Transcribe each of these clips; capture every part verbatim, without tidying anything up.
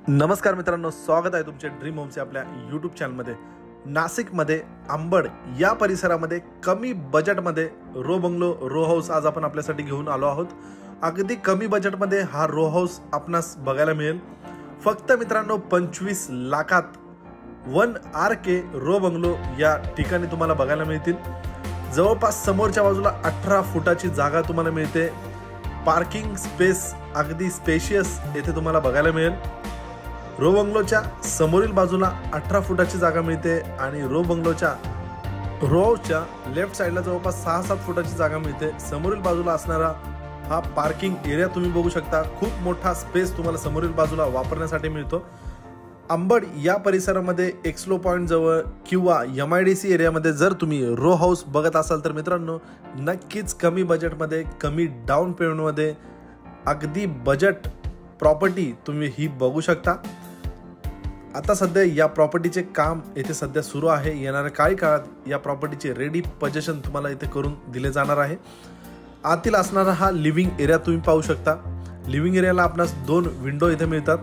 नमस्कार मित्रांनो, स्वागत आहे तुमचे ड्रीम होमचे आपल्या यूट्यूब चॅनलमध्ये। नाशिकमध्ये अंबड या परिसरामध्ये कमी बजेटमध्ये रो बंगलो रो हाऊस आज आपण आपल्यासाठी घेऊन आलो आहोत। अगदी कमी बजेटमध्ये हा रो हाऊस आपणास बघायला मिळेल। फक्त मित्रांनो पंचवीस लाखात one R K row bungalow या ठिकाणी तुम्हाला बघायला मिळतील। जवळपास समोरच्या बाजूला अठरा फुटाची जागा तुम्हाला मिळते। पार्किंग स्पेस अगदी स्पेशियस येथे तुम्हाला बघायला मिळेल। रो बंगलोच्या समोरील बाजूला अठरा फुटाची जागा मिळते आणि रो बंगलोच्या रो हाऊसच्या लेफ्ट साइडला जवळपास सहा सात फुटाची जागा मिळते। समोरील बाजूला असणारा हा पार्किंग एरिया तुम्ही बघू शकता। खूप मोठा स्पेस तुम्हाला समोरील बाजूला वापरण्यासाठी मिळतो। अंबड या परिसरामध्ये एक्सलो पॉइंट जवळ किंवा एम आय डी सी एरियामध्ये जर तुम्ही रो हाऊस बघत असाल तर मित्रांनो नक्कीच कमी बजेटमध्ये कमी डाऊन पेमेंटमध्ये अगदी बजेट प्रॉपर्टी तुम्ही ही बघू शकता। आता सध्या या प्रॉपर्टीचे काम येथे सध्या सुरू आहे। येणाऱ्या काही काळात या प्रॉपर्टीचे रेडी पोझिशन तुम्हाला इथे करून दिले जाणार आहे। आतील असणारा हा लिव्हिंग एरिया तुम्ही पाहू शकता। लिव्हिंग एरियाला आपणास दोन विंडो इथे मिळतात।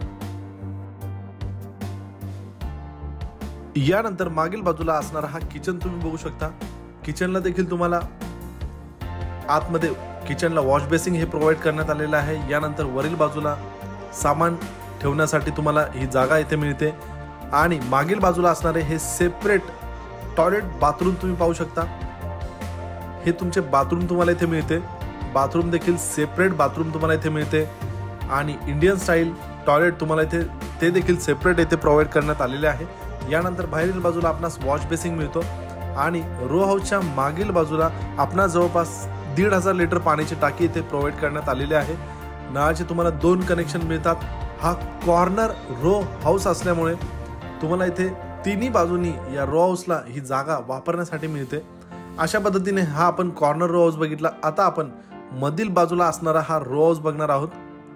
यानंतर मागील बाजूला असणारा हा किचन तुम्ही बघू शकता। किचनला देखील तुम्हाला आतमध्ये किचनला वॉश बेसिंग हे प्रोव्हाइड करण्यात आलेलं आहे। यानंतर वरील बाजूला सामान ठेवण्यासाठी तुम्हाला ही जागा इथे मिळते आणि मागील बाजूला असणारे हे सेपरेट टॉयलेट बाथरूम तुम्ही पाहू शकता। हे तुमचे बाथरूम तुम्हाला इथे मिळते। बाथरूम देखील सेपरेट बाथरूम तुम्हाला इथे मिळते आणि इंडियन स्टाईल टॉयलेट तुम्हाला इथे ते देखील सेपरेट इथे प्रोव्हाइड करण्यात आलेले आहे। यानंतर बाहेरील बाजूला आपणास वॉश बेसिंग मिळतो आणि रो हाऊसच्या मागील बाजूला आपणास जवळपास दीड हजार लिटर पाण्याची टाकी इथे प्रोव्हाइड करण्यात आलेली आहे। नळाचे तुम्हाला दोन कनेक्शन मिळतात। हा कॉर्नर रो हाऊस असल्यामुळे तुम्हाला इथे तिन्ही बाजूनी या रो हाऊसला ही जागा वापरण्यासाठी मिळते। अशा पद्धतीने हा आपण कॉर्नर रो हाऊस बघितला। आता आपण मधील बाजूला असणारा हा रो हाऊस बघणार आहोत।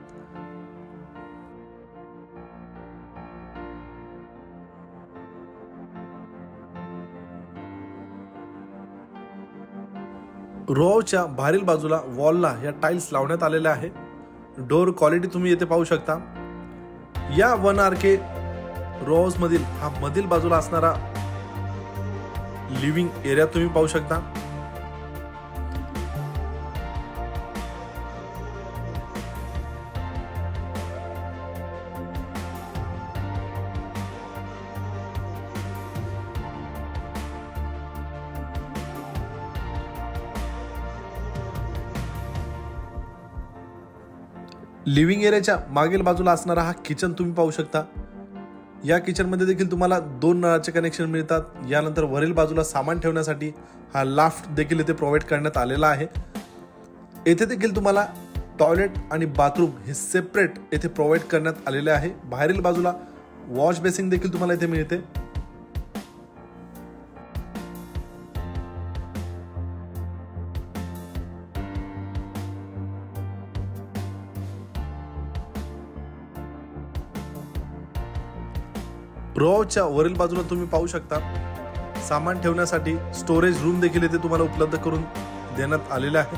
रो हाऊसच्या बाहेरील बाजूला वॉलला या टाइल्स लावण्यात आलेल्या आहे। डोर क्वालिटी तुम्ही येथे पाहू शकता। या one R K row house मधील हा मधील बाजूला असणारा लिव्हिंग एरिया तुम्ही पाहू शकता। लिव्हिंग एरियाच्या मागील बाजूला असणारा हा किचन तुम्ही पाहू शकता। या किचन मध्ये देखील तुम्हाला दोन नळाचे कनेक्शन मिळतात। यानंतर वरील बाजूला सामान ठेवण्यासाठी हा लाफ्ट देखील इथे प्रोव्हाइड करण्यात आलेला आहे। येथे देखील तुम्हाला टॉयलेट आणि बाथरूम हे सेपरेट येथे प्रोव्हाइड करण्यात आलेले आहे। बाहेरील बाजूला वॉश बेसिंग देखील तुम्हाला इथे मिळते। रो हाऊसच्या वरील बाजूला तुम्ही पाहू शकता सामान ठेवण्यासाठी स्टोरेज रूम देखील इथे तुम्हाला उपलब्ध करून देण्यात आलेले आहे।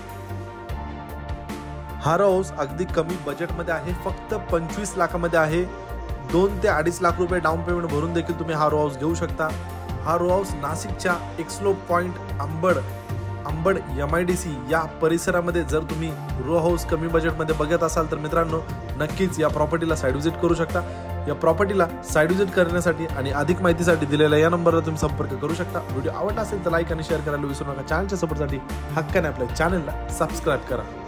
हा रो हाऊस अगदी कमी बजेटमध्ये आहे। फक्त पंचवीस लाखामध्ये आहे। दोन ते अडीच लाख रुपये डाऊन पेमेंट भरून देखील तुम्ही हा रो हाऊस घेऊ शकता। हा रो हाऊस नाशिकच्या Exlo Point Ambad Ambad M I D C या परिसरामध्ये जर तुम्ही रो हाऊस कमी बजेटमध्ये बघत असाल तर मित्रांनो नक्कीच या प्रॉपर्टीला साइट व्हिजिट करू शकता। या प्रॉपर्टीला साइट व्हिजिट करण्यासाठी आणि अधिक माहितीसाठी दिलेल्या या नंबरवर तुम्ही संपर्क करू शकता। व्हिडिओ आवडला असेल तर लाईक आणि शेअर करायला विसरू नका। चॅनलच्या सपोर्टसाठी हक्काने आपल्या चॅनलला सबस्क्राइब करा।